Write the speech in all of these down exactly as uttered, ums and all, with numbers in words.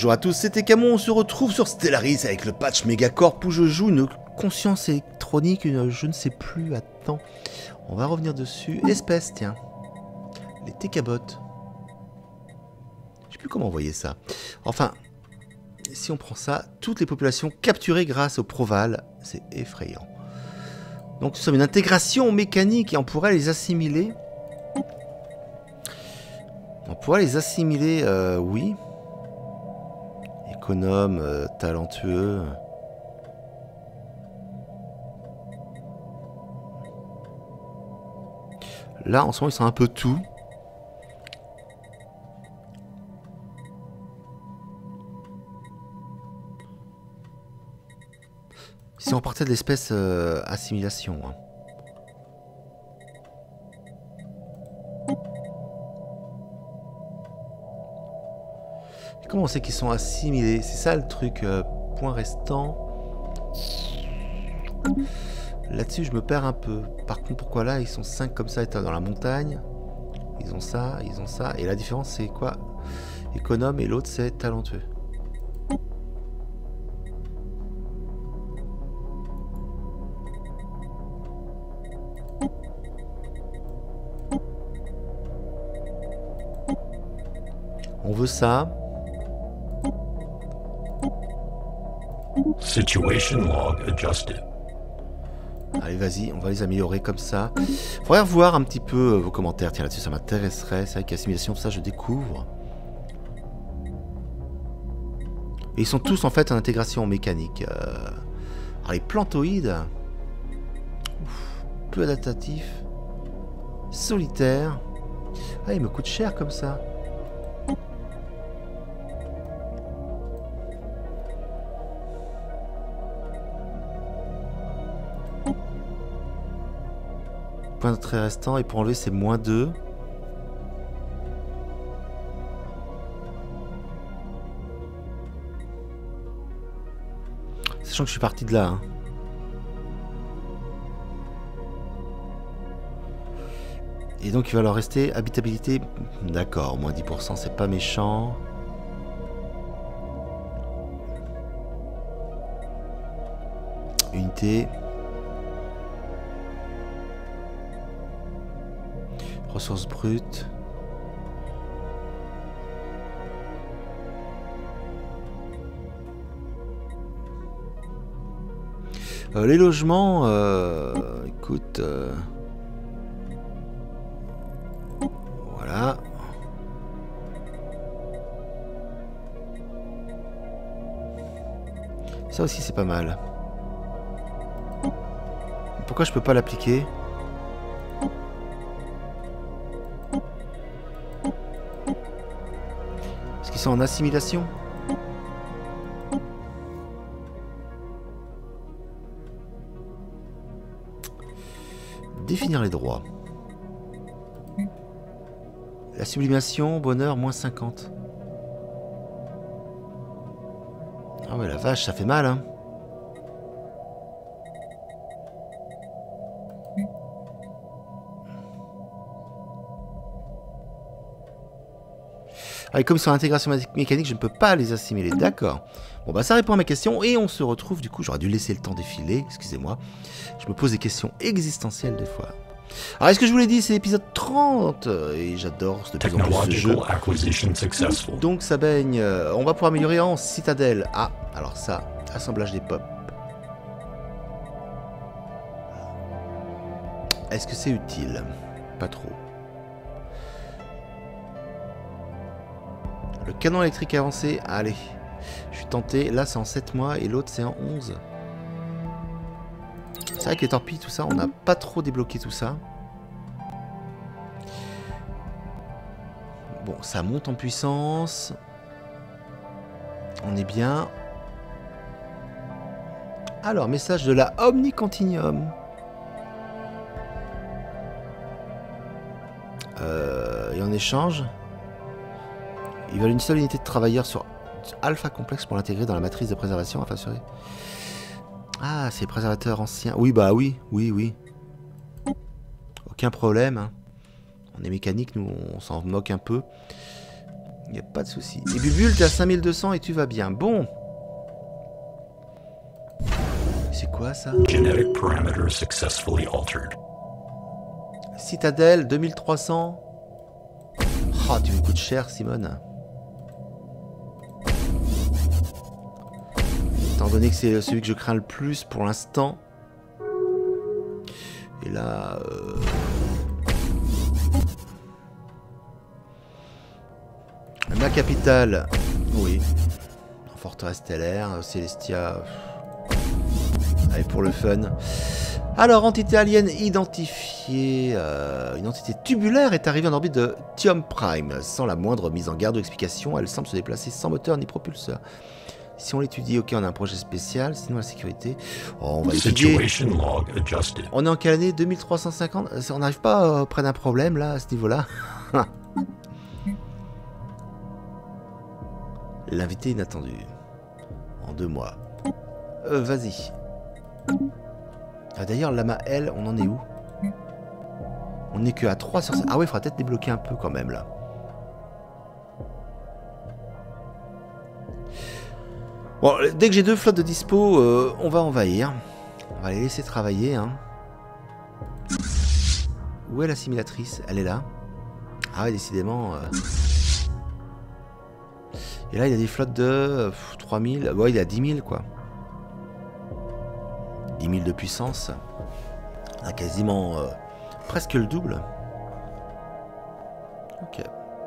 Bonjour à tous, c'était Camon, on se retrouve sur Stellaris avec le patch Megacorp où je joue une conscience électronique, une je ne sais plus, attends, on va revenir dessus. Espèce, tiens, les T K bots. Je sais plus comment envoyer ça. Enfin, si on prend ça, toutes les populations capturées grâce au Proval, c'est effrayant. Donc nous sommes une intégration mécanique et on pourrait les assimiler. On pourrait les assimiler, euh, oui. Économe, euh, talentueux. Là, en ce moment, ils sont un peu tout. Si on partait de l'espèce euh, assimilation. Hein. Comment on sait qu'ils sont assimilés? C'est ça le truc. Euh, point restant. Là-dessus, je me perds un peu. Par contre, pourquoi là, ils sont cinq comme ça, étant dans la montagne? Ils ont ça, ils ont ça. Et la différence, c'est quoi? Économe et l'autre, c'est talentueux. On veut ça. Situation log adjusted. Allez, vas-y, on va les améliorer comme ça. Faudrait revoir un petit peu euh, vos commentaires. Tiens, là-dessus, ça m'intéresserait. C'est vrai qu'assimilation, tout ça, je découvre. Et ils sont tous, en fait, en intégration mécanique. Euh... Alors, les plantoïdes... Ouf, peu adaptatifs. Solitaires. Ah, ils me coûtent cher comme ça. Point d'entrée restant, et pour enlever c'est moins deux. Sachant que je suis parti de là. Hein. Et donc il va leur rester habitabilité. D'accord, moins dix pour cent, c'est pas méchant. Unité. Ressources brutes. Euh, les logements, euh, écoute, euh, voilà. Ça aussi c'est pas mal. Pourquoi je peux pas l'appliquer ? Ils sont en assimilation. Définir les droits. La sublimation, bonheur, moins cinquante. Ah ouais, la vache, ça fait mal, hein. Ah, et comme sur l'intégration mécanique, je ne peux pas les assimiler. D'accord. Bon, bah ça répond à ma question. Et on se retrouve, du coup, j'aurais dû laisser le temps défiler. Excusez-moi. Je me pose des questions existentielles, des fois. Alors, est-ce que je vous l'ai dit, c'est l'épisode trente. Et j'adore de plus en plus ce jeu. Donc, ça baigne. On va pouvoir améliorer en citadelle. Ah, alors ça, assemblage des pop. Est-ce que c'est utile? Pas trop. Le canon électrique avancé, allez, je suis tenté. Là, c'est en sept mois et l'autre, c'est en onze. C'est vrai que les torpilles, tout ça, on n'a pas trop débloqué tout ça. Bon, ça monte en puissance. On est bien. Alors, message de la Omni Continuum. Euh, et en échange... Ils veulent une seule unité de travailleurs sur Alpha Complexe pour l'intégrer dans la matrice de préservation afin d'assurer. Ah, c'est les préservateurs anciens. Oui, bah oui, oui, oui. Aucun problème. Hein. On est mécanique, nous, on s'en moque un peu. Il n'y a pas de souci. Et Bubule, t'es à cinq mille deux cents et tu vas bien. Bon. C'est quoi ça? Genetic parameters successfully altered. Citadelle, deux mille trois cents. Oh, tu me coûtes cher, Simone. Étant donné que c'est celui que je crains le plus pour l'instant. Et là... Euh... La capitale, oui. Forteresse stellaire, Célestia. Allez, pour le fun. Alors, entité alien identifiée. Euh, une entité tubulaire est arrivée en orbite de Thium Prime. Sans la moindre mise en garde ou explication, elle semble se déplacer sans moteur ni propulseur. Si on l'étudie, ok, on a un projet spécial. Sinon, la sécurité. Oh, on va l'étudier. On est en quelle année? deux mille trois cent cinquante. On n'arrive pas euh, près d'un problème, là, à ce niveau-là. L'invité inattendu. En deux mois. Euh, Vas-y. Ah, d'ailleurs, Lama L, on en est où? On n'est que à trois sur cinq. Ah ouais, il faudra peut-être débloquer un peu quand même, là. Bon, dès que j'ai deux flottes de dispo, euh, on va envahir. On va les laisser travailler, hein. Où est l'assimilatrice? Elle est là. Ah ouais, décidément... Euh... Et là, il y a des flottes de euh, trois mille. Ouais, il y a dix mille, quoi. dix mille de puissance. On a quasiment euh, presque le double. Ok.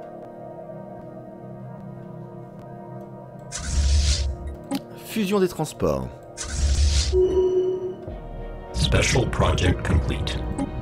Fusion des transports. Special project complete.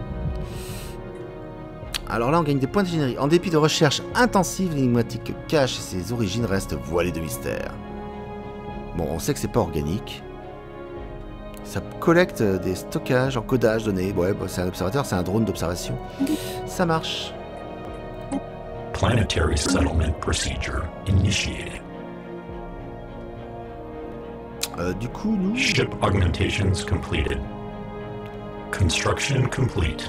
Alors là, on gagne des points de générique. En dépit de recherches intensives, l'énigmatique cache et ses origines restent voilées de mystère. Bon, on sait que c'est pas organique. Ça collecte des stockages, encodage, données. Ouais, bah, c'est un observateur, c'est un drone d'observation. Ça marche. Planetary settlement procedure initiated. Euh, du coup, nous... Ship augmentations completed. Construction complete.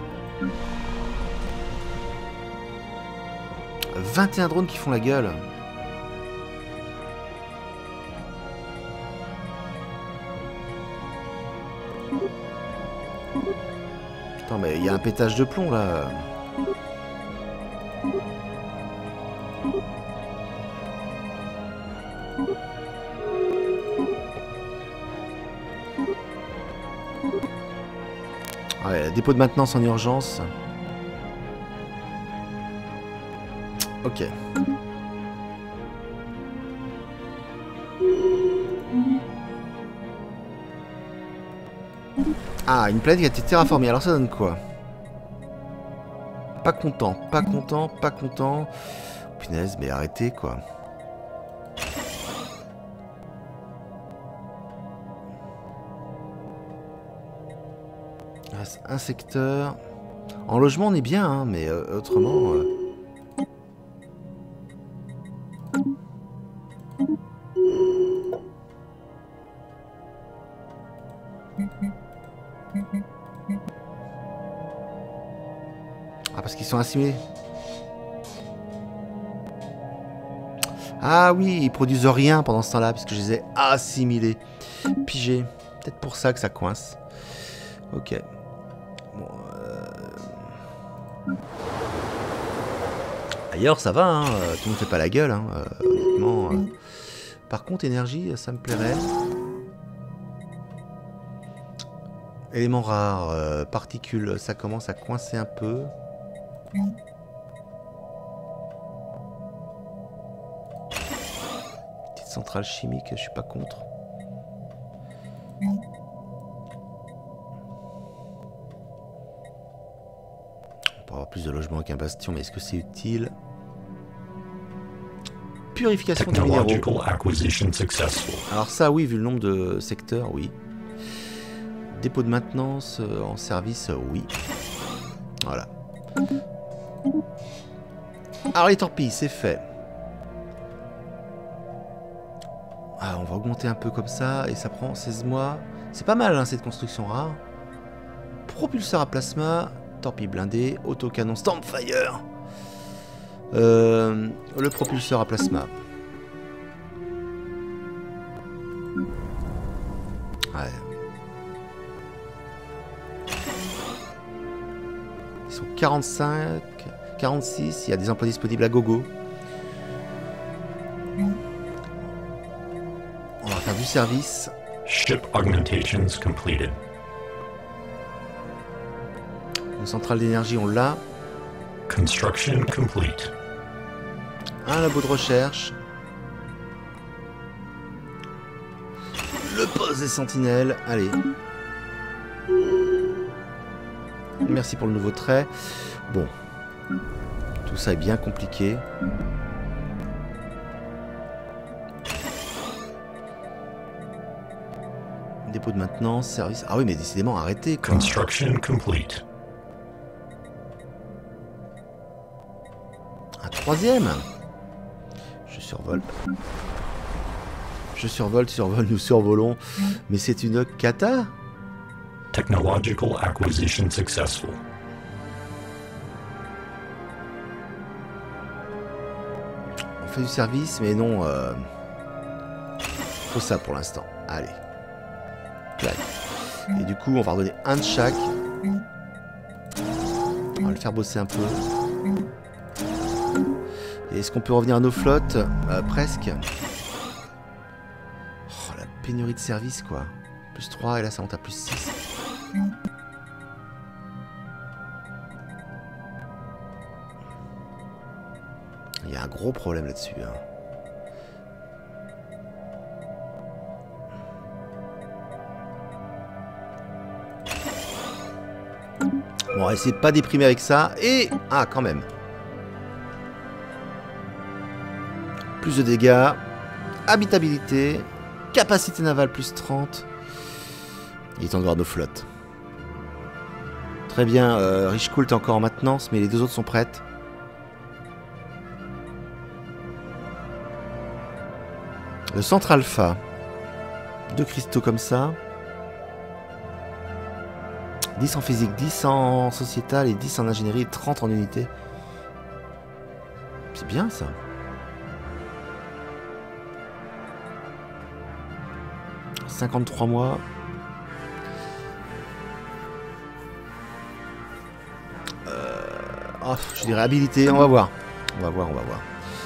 vingt et un drones qui font la gueule. Putain, mais il y a un pétage de plomb là. Ouais, dépôt de maintenance en urgence. Ok. Ah, une planète qui a été terraformée. Alors ça donne quoi? Pas content, pas content, pas content. Punaise, mais arrêtez quoi. Un secteur. En logement, on est bien, hein, mais euh, autrement... Euh... Ah, parce qu'ils sont assimilés. Ah oui, ils produisent rien pendant ce temps-là, puisque je les ai assimilés. Pigés. Peut-être pour ça que ça coince. Ok. Bon, euh... Ailleurs, ça va, hein. Tout le monde fait pas la gueule, hein. Euh, honnêtement. Euh... Par contre, énergie, ça me plairait. Éléments rares, euh, particules, ça commence à coincer un peu. Petite centrale chimique, je suis pas contre. On peut avoir plus de logements qu'un bastion, mais est-ce que c'est utile? Purification des minéraux. Alors ça, oui, vu le nombre de secteurs, oui. Dépôt de maintenance euh, en service, euh, oui. Voilà. Alors les torpilles, c'est fait. Ah, on va augmenter un peu comme ça, et ça prend seize mois. C'est pas mal, hein, cette construction rare. Propulseur à plasma, torpille blindée, autocanon Stormfire. Euh, le propulseur à plasma. Ouais. Ils sont quarante-cinq, quarante-six, il y a des emplois disponibles à gogo. On va faire du service. Ship augmentations completed. Une centrale d'énergie, on l'a. Construction complete. Un labo de recherche. Le poste des sentinelles. Allez. Merci pour le nouveau trait. Bon. Tout ça est bien compliqué. Dépôt de maintenance, service... Ah oui, mais décidément, arrêtez, quoi. Construction complete. Un troisième. Je survole. Je survole, survole, nous survolons. Mais c'est une cata. Technological acquisition successful. On fait du service, mais non... Euh... Faut ça pour l'instant. Allez. Clac. Et du coup, on va redonner un de chaque. On va le faire bosser un peu. Et est-ce qu'on peut revenir à nos flottes? euh, Presque. Oh, la pénurie de service, quoi. Plus trois, et là, ça monte à plus six. Il y a un gros problème là-dessus. Hein. Bon, on va essayer de pas déprimer avec ça. Et... Ah, quand même. Plus de dégâts. Habitabilité. Capacité navale plus trente. Il est temps de voir nos flottes. Très bien. Euh, Richcool est encore en maintenance, mais les deux autres sont prêtes. Le centre alpha. Deux cristaux comme ça. dix en physique, dix en sociétal et dix en ingénierie, trente en unité. C'est bien ça. cinquante-trois mois. Euh... Oh, je dirais habilité, on va voir. On va voir, on va voir.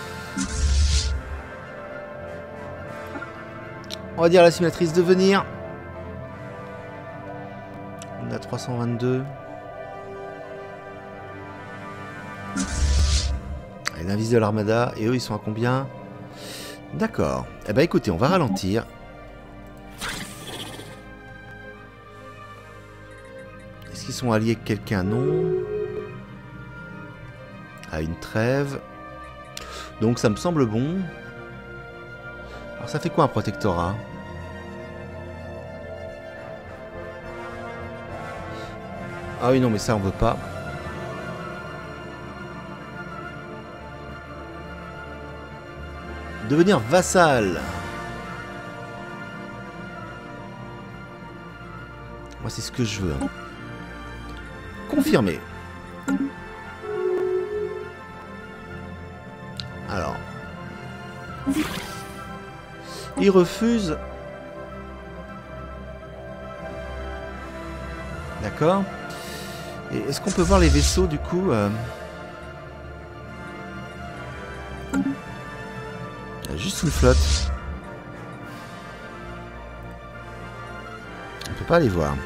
On va dire à la simulatrice de venir. On a trois cent vingt-deux. Allez, l'invisible de l'armada. Et eux, ils sont à combien? D'accord. Eh ben écoutez, on va ralentir. Est-ce qu'ils sont alliés avec quelqu'un? Non. À une trêve. Donc ça me semble bon. Alors ça fait quoi un protectorat? Ah oui non mais ça on veut pas. Devenir vassal. Moi c'est ce que je veux. Confirmer. Alors. Il refuse. D'accord. Et est-ce qu'on peut voir les vaisseaux du coup euh... Il y a juste une flotte. On peut pas les voir.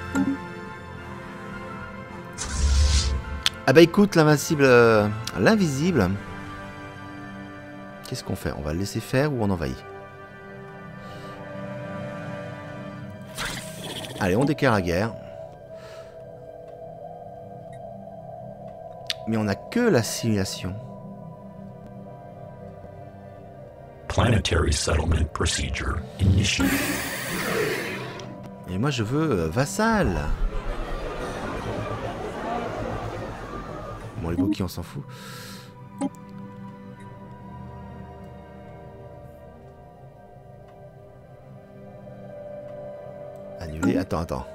Ah bah écoute, l'invincible, euh, l'invisible. Qu'est-ce qu'on fait? On va le laisser faire ou on envahit? Allez, on déclare la guerre. Mais on n'a que la simulation. Planetary settlement procedure initiated. Et moi je veux euh, vassal. Bon les Boki on s'en fout. Annuler. Attends, attends.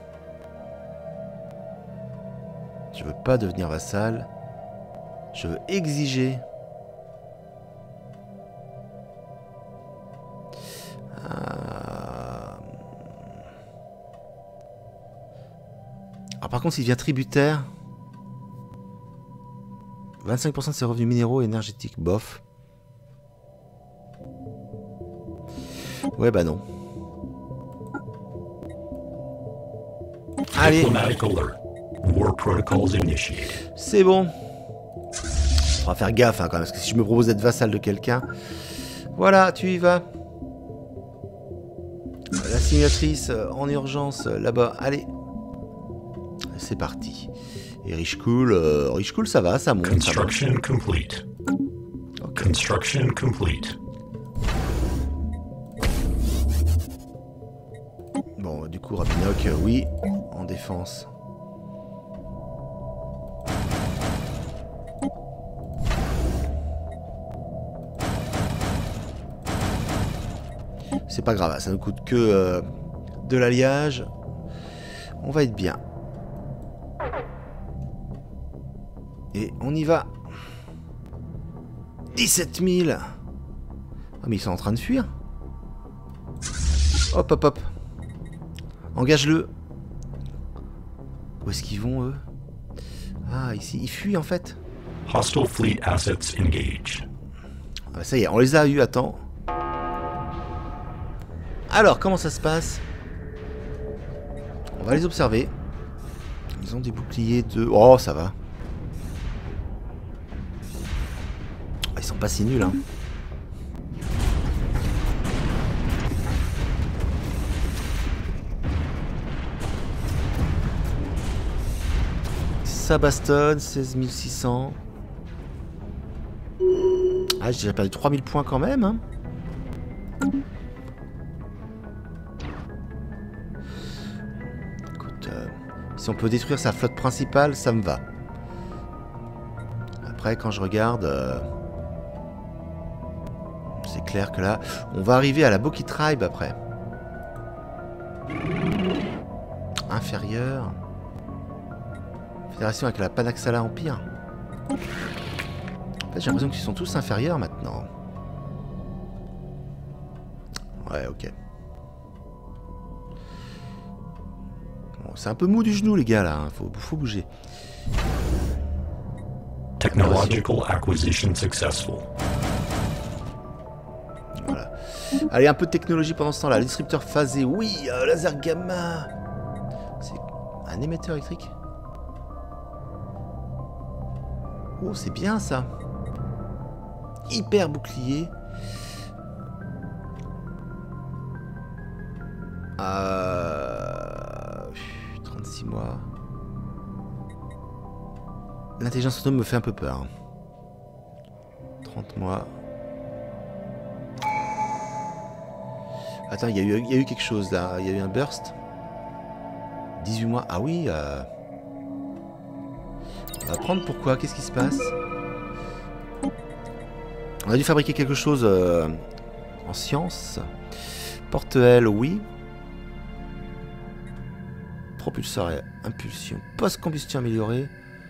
Je veux pas devenir vassal. Je veux exiger. Alors par contre, s'il devient tributaire... vingt-cinq pour cent de ses revenus minéraux et énergétiques. Bof. Ouais, bah non. Allez. C'est bon. On va faire gaffe hein, quand même, parce que si je me propose d'être vassal de quelqu'un... Voilà, tu y vas. La simulatrice en urgence là-bas. Allez. C'est parti. Et Rich Cool, euh, Rich Cool, ça va, ça monte. Construction complete. Okay. Construction complete. Bon, du coup, Rabinoc, euh, oui, en défense. C'est pas grave, ça ne coûte que euh, de l'alliage. On va être bien. Et on y va. dix-sept mille. Ah mais ils sont en train de fuir. Hop hop hop. Engage-le. Où est-ce qu'ils vont eux? Ah ici, ils fuient en fait. Hostile fleet assets engaged. Ah bah ça y est, on les a eu, attends. Alors, comment ça se passe? On va les observer. Ils ont des boucliers de... Oh, ça va. Ils sont pas si nuls, hein. Ça bastonne, seize mille six cents. Ah, j'ai déjà perdu trois mille points quand même, hein. Écoute, euh, si on peut détruire sa flotte principale, ça me va. Après, quand je regarde... Euh, c'est clair que là, on va arriver à la Boki Tribe après. Inférieur. Fédération avec la Panaxala Empire. En fait, j'ai l'impression qu'ils sont tous inférieurs maintenant. Ouais, ok. Bon, c'est un peu mou du genou, les gars, là. Hein. Faut, faut bouger. Technological acquisition successful. Voilà. Allez, un peu de technologie pendant ce temps-là. Le distributeur phasé, oui, euh, laser gamma. C'est un émetteur électrique. Oh, c'est bien ça. Hyper bouclier. Euh... trente-six mois. L'intelligence autonome me fait un peu peur. trente mois. Attends, il y, y a eu quelque chose là. Il y a eu un burst. dix-huit mois. Ah oui. Euh... On va prendre pourquoi. Qu'est-ce qui se passe? On a dû fabriquer quelque chose euh, en science. Porte-aile, oui. Propulseur et impulsion. Post-combustion améliorée.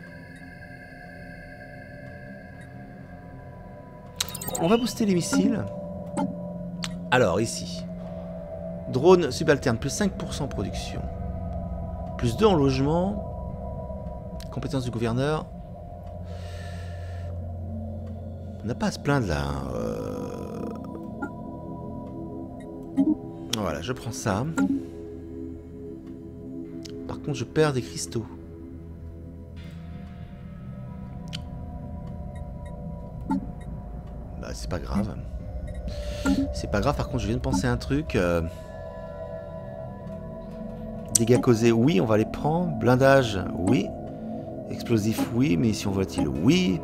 On va booster les missiles. Alors, ici. Drone subalterne, plus cinq pour cent production. Plus deux en logement. Compétence du gouverneur. On n'a pas à se plaindre là. Hein. Euh... Voilà, je prends ça. Par contre, je perds des cristaux. Bah, c'est pas grave. C'est pas grave, par contre, je viens de penser à un truc. Euh... Dégâts causés, oui, on va les prendre. Blindage, oui. Explosif, oui. Munitions volatiles, oui.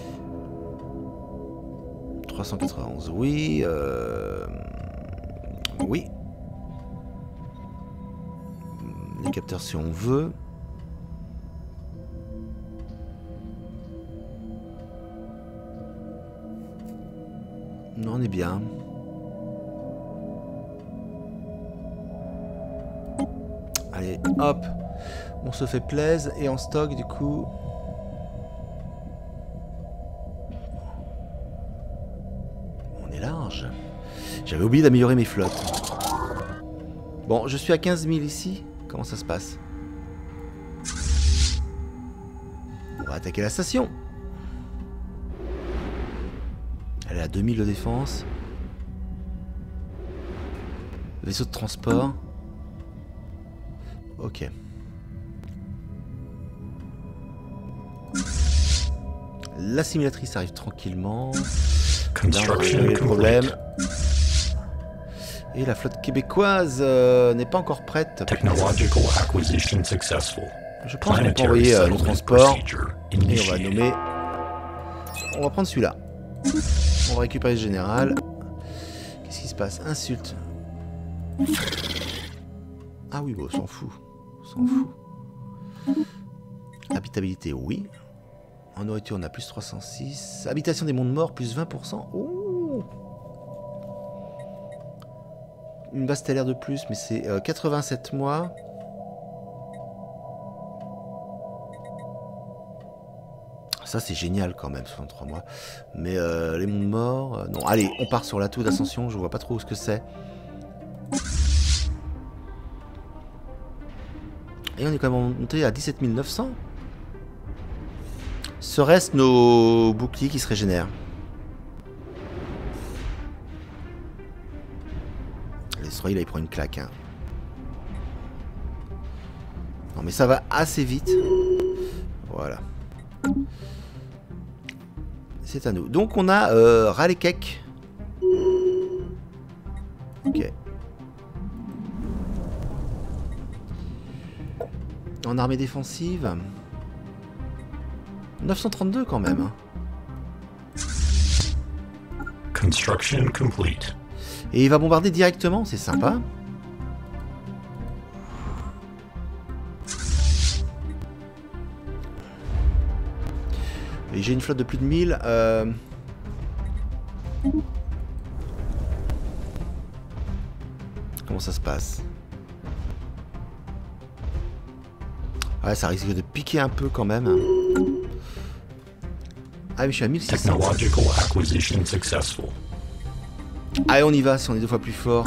trois cent quatre-vingt-onze, oui. Euh... Oui. Les capteurs si on veut. Non, on est bien. Allez, hop. On se fait plaisir et en stock du coup. On est large. J'avais oublié d'améliorer mes flottes. Bon, je suis à quinze mille ici. Comment ça se passe? va attaquer la station. Elle est à deux mille de défense. Vaisseau de transport. Ok. L'assimilatrice arrive tranquillement. Construction le problème. complete. Et la flotte québécoise euh, n'est pas encore prête. Technological acquisition successful. Je pense qu'on peut Planetary envoyer euh, nos settlement transports. procedure Et on va initiated. nommer... On va prendre celui-là. On va récupérer le général. Qu'est-ce qui se passe? Insulte. Ah oui, bon, on s'en fout. On s'en fout. Habitabilité, oui. En nourriture, on a plus trois cent six. Habitation des mondes morts, plus vingt pour cent. Oh, une base stellaire de plus, mais c'est euh, quatre-vingt-sept mois. Ça, c'est génial quand même, soixante-trois mois. Mais euh, les mondes morts... Euh, non, allez, on part sur la tour d'ascension. Je vois pas trop ce que c'est. Et on est quand même monté à dix-sept mille neuf cents. Serait-ce nos boucliers qui se régénèrent? Le destroyer, là, il prend une claque. Hein. Non, mais ça va assez vite. Voilà. C'est à nous. Donc, on a euh, Ralekek. Ok. En armée défensive... neuf cent trente-deux quand même. Hein. Construction complete. Et il va bombarder directement, c'est sympa. Et j'ai une flotte de plus de mille. Euh... Comment ça se passe? Ouais, ça risque de piquer un peu quand même. Ah oui, je suis à mille six cents. Technological acquisition successful. Allez, on y va, si on est deux fois plus fort.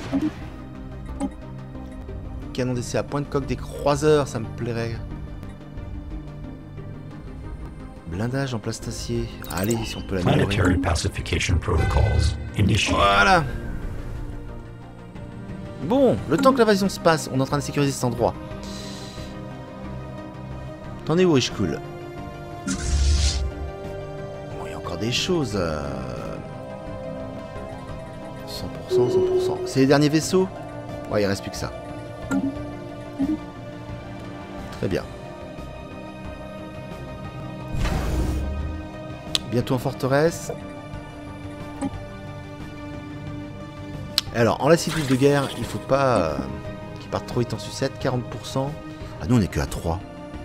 Canon d'essai à point de coque des croiseurs, ça me plairait. Blindage en plastacier. Allez, si on peut l'améliorer. Planetary pacification protocols initiated. Voilà. Bon, le temps que l'invasion se passe, on est en train de sécuriser cet endroit. T'en es où, Ishkul? Bon, il y a encore des choses. Euh... cent pour cent, cent pour cent. C'est les derniers vaisseaux? Ouais, il reste plus que ça. Très bien. Bientôt en forteresse. Alors, en lassitude de guerre, il faut pas euh, qu'ils partent trop vite en sucette. quarante pour cent. Ah, nous, on est que à trois.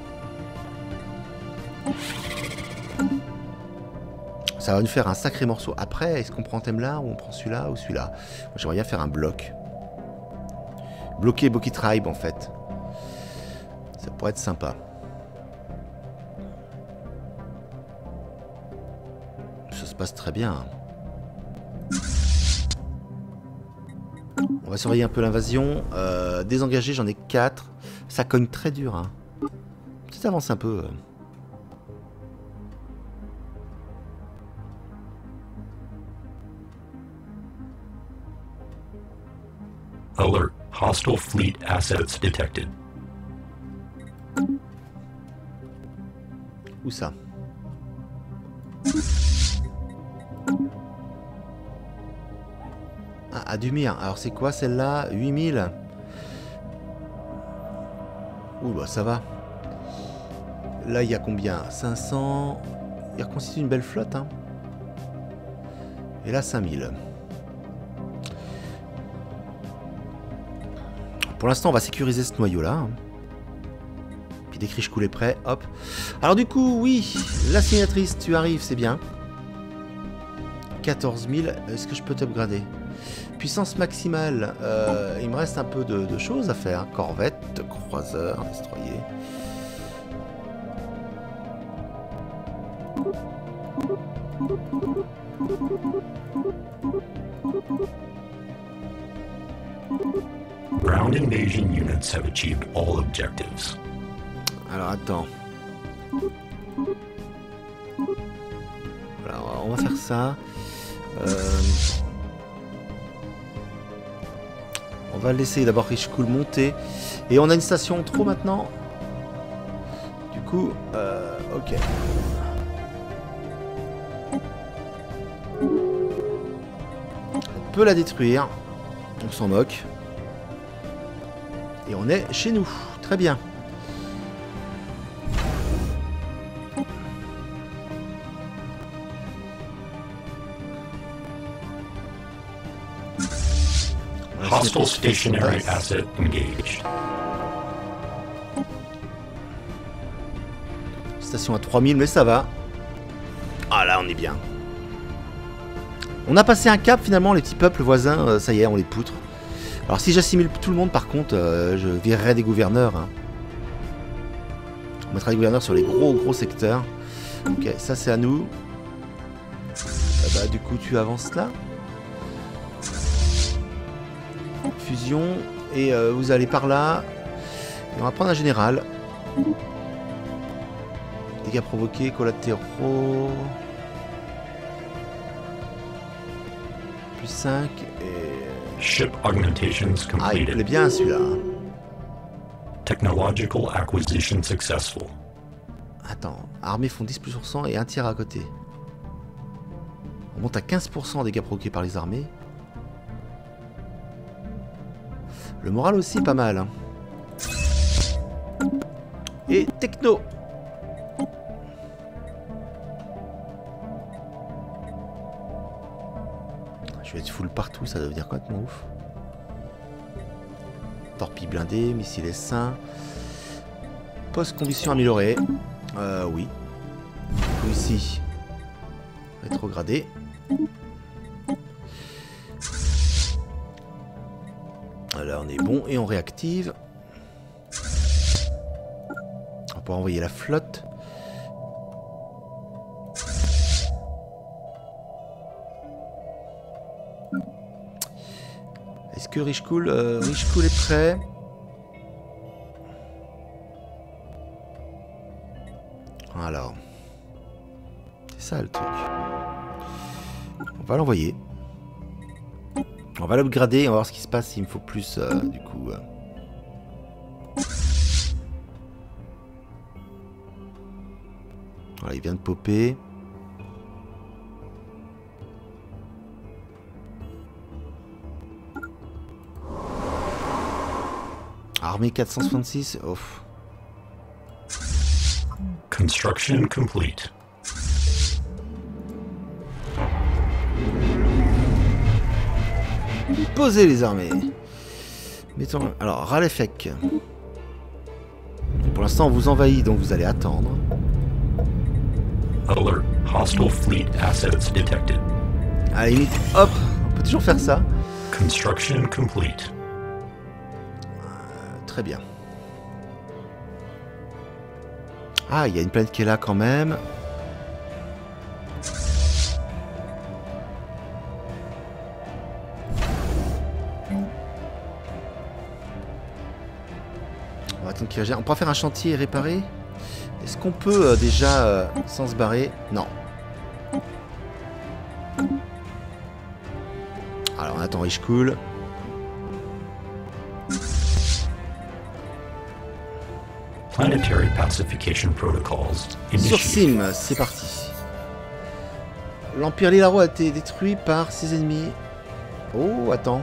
Ça va nous faire un sacré morceau. Après, est-ce qu'on prend thème là ou on prend celui-là ou celui-là? Moi, j'aimerais bien faire un bloc. Bloquer Boki Tribe, en fait. Ça pourrait être sympa. Ça se passe très bien. On va surveiller un peu l'invasion. Euh, désengagé, j'en ai quatre. Ça cogne très dur. Hein. Peut-être avance un peu. Alert. Hostile fleet assets detected. Où ça? Ah, à Dumir. Alors c'est quoi celle-là? huit mille. Ouh, bah ça va. Là, il y a combien? cinq cents. Il reconstitue une belle flotte. Hein. Et là, cinq mille. Pour l'instant, on va sécuriser ce noyau-là. Hein. Puis dès que Richcool est prêt, hop. Alors du coup, oui, la sénatrice, tu arrives, c'est bien. quatorze mille. Est-ce que je peux t'upgrader? Puissance maximale. Euh, il me reste un peu de, de choses à faire. Corvette, croiseur, destroyer. Ground invasion units have achieved all objectives. Alors attends. ça. Euh, on va laisser d'abord Rich Cool monter. Et on a une station trop maintenant. Du coup, euh, ok. On peut la détruire. On s'en moque. Et on est chez nous. Très bien. Hostile stationary asset engaged. Station à trois mille, mais ça va. Ah là, on est bien. On a passé un cap finalement, les petits peuples voisins, euh, ça y est, on les poutre. Alors si j'assimile tout le monde, par contre, euh, je virerai des gouverneurs. Hein. On mettra des gouverneurs sur les gros gros secteurs. Ok, ça c'est à nous. Ah bah, du coup, tu avances là. Fusion. Et euh, vous allez par là. Et on va prendre un général. Dégâts provoqués, collatéraux. Plus cinq. Et... Ship augmentations Ah, il plaît completed. bien celui-là. Technological acquisition successful. Attends, armées font dix pour cent et un tiers à côté. On monte à quinze pour cent dégâts provoqués par les armées. Le moral aussi pas mal. Hein. Et techno. Je vais être full partout, ça doit devenir complètement ouf. Torpille blindée, missile S un. Poste conditions améliorées. Euh, oui. Du coup, ici, rétrogradé. Là, on est bon et on réactive. On va pouvoir envoyer la flotte. Est-ce que Rich Cool, euh, Rich Cool est prêt? Alors, c'est ça le truc. On va l'envoyer. On va l'upgrader, on va voir ce qui se passe s'il me faut plus euh, du coup. Euh... Voilà, il vient de popper. Armée quatre cent soixante-six, ouf. Construction complete. Posez les armées. Mettons. Alors, Ralefek. Pour l'instant, on vous envahit, donc vous allez attendre. Alert. Hostile fleet assets detected. À la limite, hop, on peut toujours faire ça. Construction complete. Euh, très bien. Ah, il y a une planète qui est là quand même. On va attendre qu'il régène. On pourra faire un chantier et réparer. Est-ce qu'on peut euh, déjà, euh, sans se barrer? Non. Alors on attend Rich Cool. Planetary pacification protocols Sur initiated. Sim, c'est parti. L'Empire Lilaro a été détruit par ses ennemis. Oh, attends.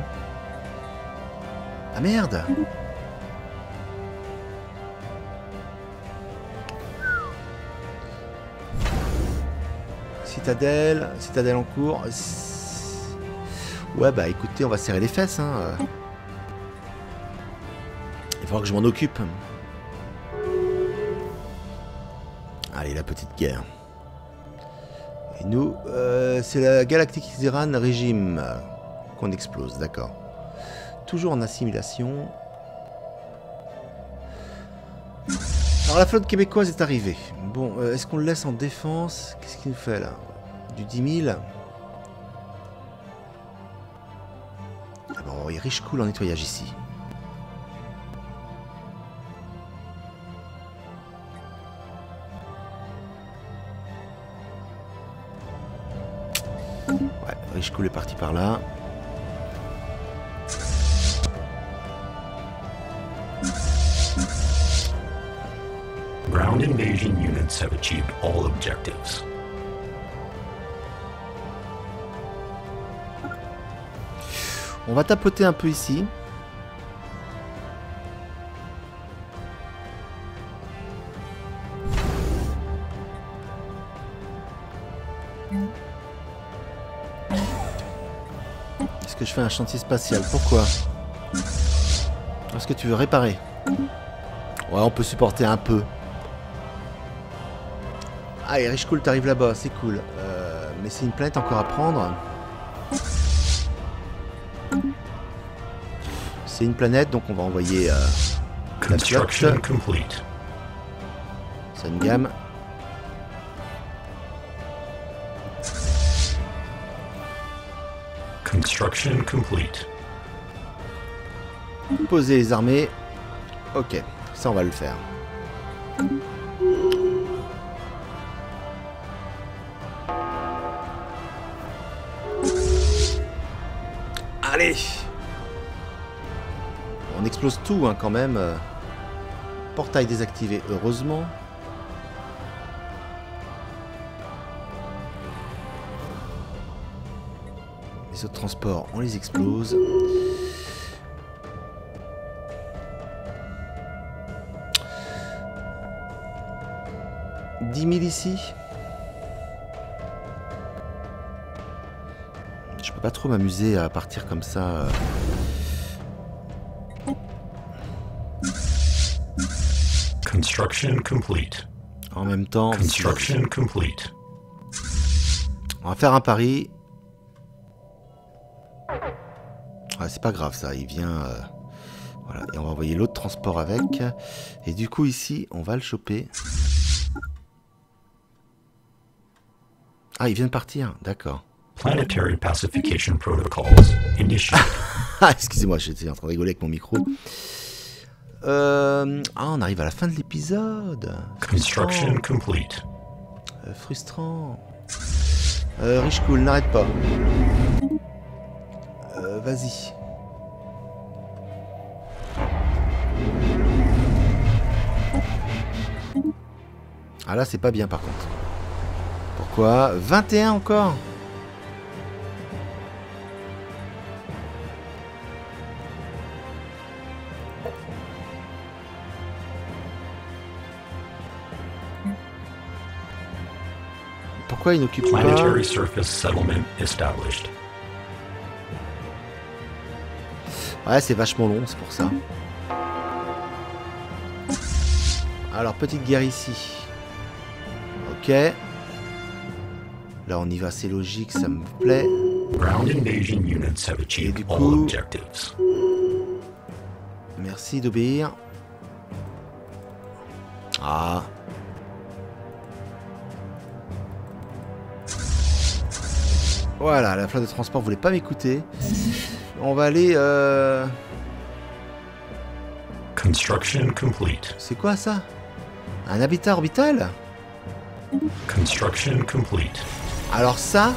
Ah merde. Citadelle, citadelle en cours. Ouais, bah écoutez, on va serrer les fesses. Hein. Il va falloir que je m'en occupe. Allez, la petite guerre. Et nous, euh, c'est la Galactic Iran Régime qu'on explose, d'accord. Toujours en assimilation. Alors la flotte québécoise est arrivée. Bon, euh, est-ce qu'on le laisse en défense? Qu'est-ce qu'il nous fait là? Du dix mille. Ah bon, on va envoyer Rich Cool en nettoyage ici. Ouais, Rich Cool est parti par là. Ground invasion units have achieved all objectives. On va tapoter un peu ici. Est-ce que je fais un chantier spatial? Pourquoi? Est-ce que tu veux réparer? Ouais, on peut supporter un peu. Allez, Rich Cool, t'arrives là-bas, c'est cool. Euh, mais c'est une planète encore à prendre. C'est une planète, donc on va envoyer euh, la Construction flotte. complete. C'est une gamme. Construction complete. Poser les armées. Ok, ça on va le faire. Allez! On explose tout hein, quand même. Portail désactivé, heureusement. Les autres transports, on les explose. dix mille ici. Je peux pas trop m'amuser à partir comme ça. Construction complete. En même temps, Construction complete. on va faire un pari. Ah, c'est pas grave ça, il vient. Euh, voilà, et on va envoyer l'autre transport avec. Et du coup ici, on va le choper. Ah, il vient de partir, d'accord. Planetary pacification protocols initiated. Ah, excusez-moi, j'étais en train de rigoler avec mon micro. Euh, ah, on arrive à la fin de l'épisode. Construction complete. Euh, frustrant. Euh, Rich Cool, n'arrête pas. Euh, Vas-y. Ah là, c'est pas bien par contre. Pourquoi? vingt et un encore? Pourquoi il n'occupe pas? Planetary surface settlement established. Ouais, c'est vachement long, c'est pour ça. Alors, petite guerre ici. Ok. Là, on y va, c'est logique, ça me plaît. Ground invasion units have Et achieved du all coup- objectives. Merci d'obéir. Ah. Voilà, la flotte de transport voulait pas m'écouter. On va aller... Euh... Construction complete. C'est quoi ça? Un habitat orbital? Construction complete. Alors ça...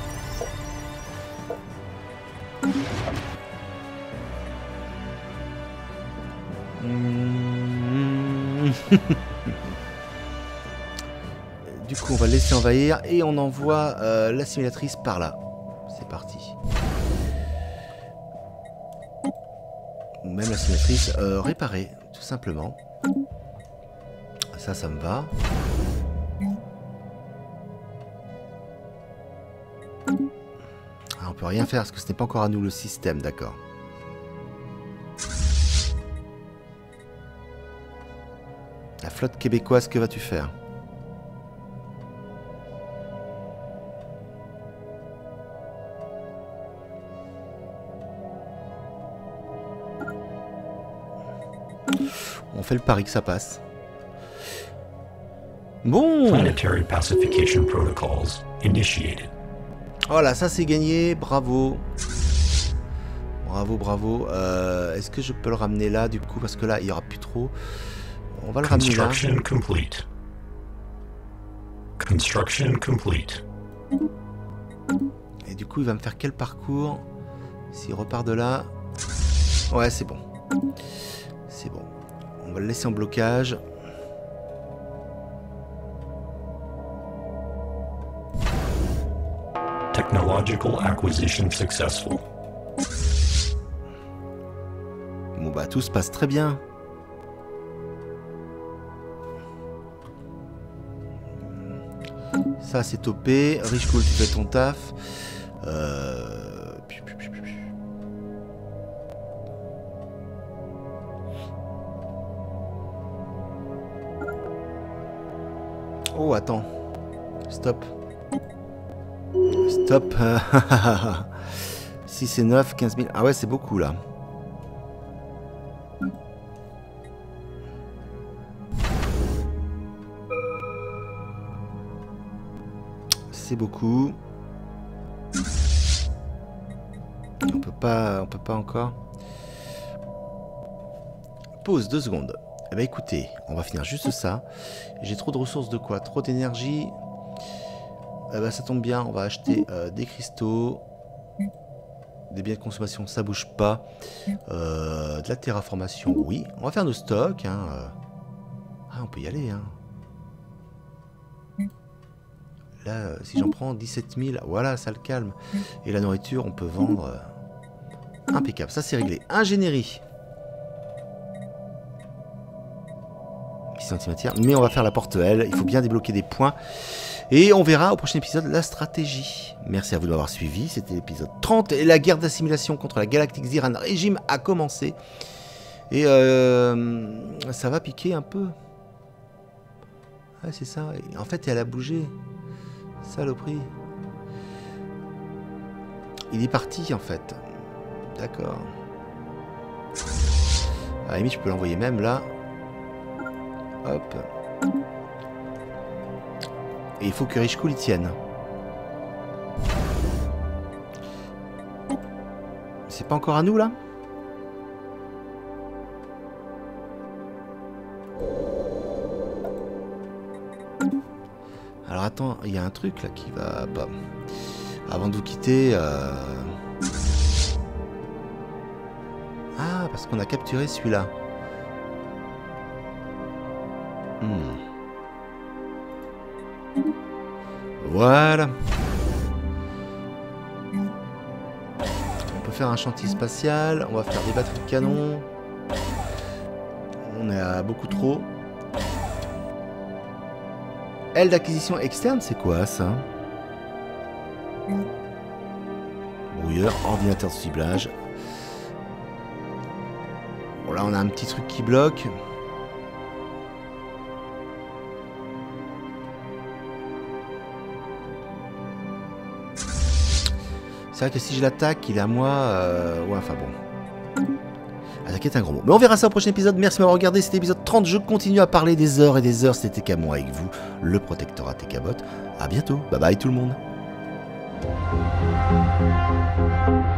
Hmm. Du coup, on va le laisser envahir et on envoie euh, l'assimilatrice par là. C'est parti. Ou même l'assimilatrice euh, réparée, tout simplement. Ça, ça me va. Ah, on peut rien faire parce que ce n'est pas encore à nous le système, d'accord. La flotte québécoise, que vas-tu faire? On fait le pari que ça passe. Bon. Planetary pacification protocols initiated. Voilà, ça c'est gagné. Bravo. Bravo, bravo. Euh, Est-ce que je peux le ramener là du coup? Parce que là, il n'y aura plus trop. On va le ramener là. Construction complete. Construction complete. Et du coup, il va me faire quel parcours? S'il repart de là... Ouais, c'est bon. C'est bon. On va le laisser en blocage. Technological acquisition successful. Bon bah tout se passe très bien. Ça c'est topé. Rich Cool, tu fais ton taf. Euh... Oh attends. Stop. Stop. six et neuf, quinze mille. Ah ouais c'est beaucoup là. C'est beaucoup. On peut pas, on peut pas encore. Pause deux secondes. Eh ben écoutez, on va finir juste ça. J'ai trop de ressources de quoi? Trop d'énergie. Eh ben ça tombe bien, on va acheter euh, des cristaux, des biens de consommation, ça bouge pas. Euh, de la terraformation, oui. On va faire nos stocks. Hein. Ah, on peut y aller. Hein. Là, euh, si j'en prends dix-sept mille, voilà, ça le calme. Et la nourriture, on peut vendre. Euh, impeccable, ça c'est réglé. Ingénierie. Antimatière, mais on va faire la porte L. Il faut bien débloquer des points. Et on verra au prochain épisode la stratégie. Merci à vous de m'avoir suivi. C'était l'épisode trente. Et la guerre d'assimilation contre la Galactic Ziran Régime a commencé. Et euh, ça va piquer un peu. Ouais, c'est ça. Et en fait, elle a bougé. Saloperie. Il est parti, en fait. D'accord. À la limite, je peux l'envoyer même là. Hop. Et il faut que Rich Cool y tienne. C'est pas encore à nous là? Alors attends, il y a un truc là qui va pas. Avant de vous quitter. Euh... Ah, parce qu'on a capturé celui-là. Hmm. Voilà. On peut faire un chantier spatial. On va faire des batteries de canon. On est à beaucoup trop. Aile d'acquisition externe, c'est quoi ça? Brouilleur, ordinateur de ciblage. Bon là on a un petit truc qui bloque. C'est vrai que si je l'attaque, il est à moi. Euh... Ouais, enfin bon. Attaquer est un gros mot. Mais on verra ça au prochain épisode. Merci de m'avoir regardé. C'était l'épisode trente. Je continue à parler des heures et des heures. C'était qu'à moi avec vous, le protectorat T K Bot. A bientôt. Bye bye tout le monde.